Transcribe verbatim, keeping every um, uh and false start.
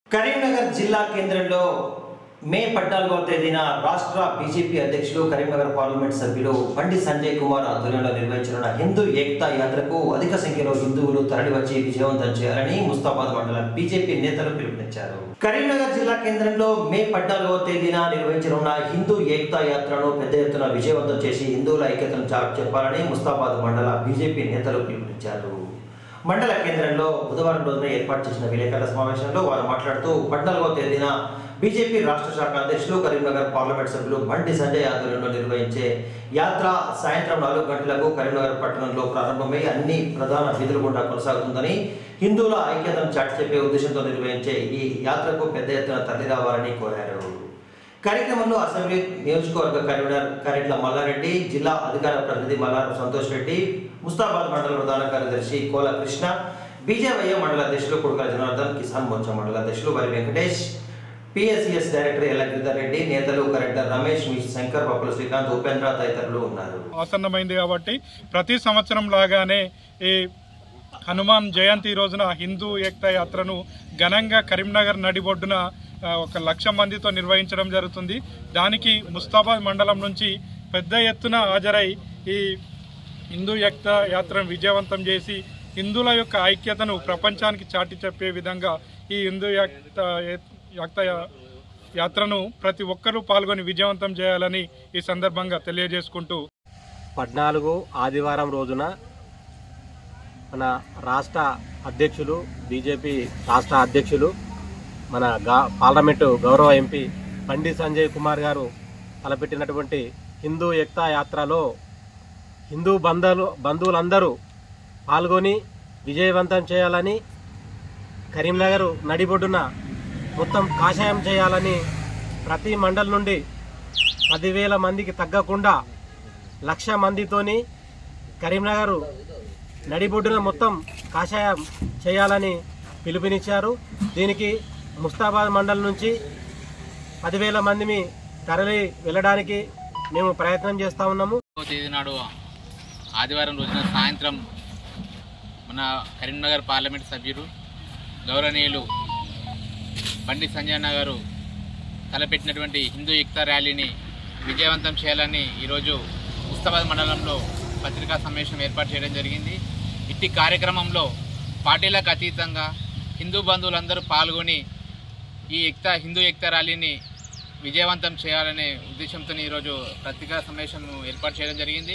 కరీంనగర్ జిల్లా కేంద్రంలో మే పద్నాలుగవ తేదీన రాష్ట్ర బీజేపీ అధ్యక్షులు కరీంనగర్ పార్లమెంట్ సభ్యులు బండి సంజయ్ కుమార్ ఆధ్వర్యంలో నిర్వహించనున్న హిందూ ఏకతా యాత్రకు అధిక సంఖ్యలో హిందువులు తరలివచ్చి విజయవంతం చేయాలని ముస్తాబాద్ మండల బీజేపీ నేతలు పిలుపునిచ్చారు. కరీంనగర్ జిల్లా కేంద్రంలో మే పద్నాలుగవ తేదీన నిర్వహించనున్న హిందూ ఏకతా యాత్రను పెద్ద ఎత్తున విజయవంతం చేసి హిందువుల ఐక్యతను చాటి చెప్పాలని ముస్తాబాద్ మండల బీజేపీ నేతలు పిలుపునిచ్చారు. మండల కేంద్రంలో బుధవారం రోజున ఏర్పాటు చేసిన విలేకరుల సమావేశంలో వారు మాట్లాడుతూ పద్నాలుగవ తేదీన బీజేపీ రాష్ట్ర శాఖ అధ్యక్షులు కరీంనగర్ పార్లమెంట్ సభ్యులు బండి సంజయ్ ఆధ్వర్యంలో నిర్వహించే యాత్ర సాయంత్రం నాలుగు గంటలకు కరీంనగర్ పట్టణంలో ప్రారంభమై అన్ని ప్రధాన వీధుల గుండా కొనసాగుతుందని, హిందువుల ఐక్యతను చాటి చెప్పే ఉద్దేశంతో నిర్వహించే ఈ యాత్రకు పెద్ద ఎత్తున తరలిరావాలని కోరారు. కార్యక్రమంలో అసెంబ్లీ నియోజకవర్గ కన్వీనర్ కరెట్ల మల్లారెడ్డి, జిల్లా అధికార ప్రతినిధి మల్లారం సంతోష్ రెడ్డి, ముస్తాబాద్ మండల ప్రధాన కార్యదర్శి కోల కృష్ణ, బీజేవై మండల అధ్యక్షులు కొడుకల జనార్దన్, కిసాన్ మోర్చా మండల అధ్యక్షులు వరి వెంకటేష్, పిఎస్సిఎస్ డైరెక్టర్ ఎల్లగిరిధర్ రెడ్డి, నేతలు కలెక్టర్ రమేష్, శంకర్, పప్పుల శ్రీకాంత్, ఉపేంద్ర తదితరులు ఉన్నారు. ఆసన్నమైంది కాబట్టి ప్రతి సంవత్సరం లాగానే ఈ హనుమాన్ జయంతి రోజున హిందూ ఏకతా యాత్రను ఘనంగా కరీంనగర్ నడిబొడ్డున ఒక లక్ష మందితో నిర్వహించడం జరుగుతుంది. దానికి ముస్తాబాద్ మండలం నుంచి పెద్ద ఎత్తున హాజరై ఈ హిందూ ఏకతా యాత్రను విజయవంతం చేసి హిందువుల యొక్క ఐక్యతను ప్రపంచానికి చాటి చెప్పే విధంగా ఈ హిందూ ఏకతా ఏకతా యాత్రను ప్రతి ఒక్కరూ పాల్గొని విజయవంతం చేయాలని ఈ సందర్భంగా తెలియజేసుకుంటూ పద్నాలుగు ఆదివారం రోజున మన రాష్ట్ర అధ్యక్షులు బీజేపీ రాష్ట్ర అధ్యక్షులు మన గా పార్లమెంటు గౌరవ ఎంపీ బండి సంజయ్ కుమార్ గారు తలపెట్టినటువంటి హిందూ ఏకతా యాత్రలో హిందూ బంధువులు బంధువులందరూ పాల్గొని విజయవంతం చేయాలని, కరీంనగర్ నడిబొడ్డున మొత్తం కాషాయం చేయాలని ప్రతి మండల్ నుండి పదివేల మందికి తగ్గకుండా లక్ష మందితోని కరీంనగర్ నడిబొడ్డున మొత్తం కాషాయం చేయాలని పిలుపునిచ్చారు. దీనికి ముస్తాబాద్ మండల్ నుంచి పదివేల మందిని తరలి వెళ్ళడానికి మేము ప్రయత్నం చేస్తూ ఉన్నాము. తేదీ నాడు ఆదివారం రోజున సాయంత్రం మన కరీంనగర్ పార్లమెంట్ సభ్యులు గౌరవనీయులు బండి సంజయ్ అన్న గారు తలపెట్టినటువంటి హిందూ ఏకతా ర్యాలీని విజయవంతం చేయాలని ఈరోజు ముస్తాబాద్ మండలంలో పత్రికా సమావేశం ఏర్పాటు చేయడం జరిగింది. ఇట్టి కార్యక్రమంలో పార్టీలకు అతీతంగా హిందూ బంధువులందరూ పాల్గొని ఈ ఏకతా హిందూ ఏకతా ర్యాలీని విజయవంతం చేయాలనే ఉద్దేశంతో ఈరోజు పత్రికా సమావేశం ఏర్పాటు చేయడం జరిగింది.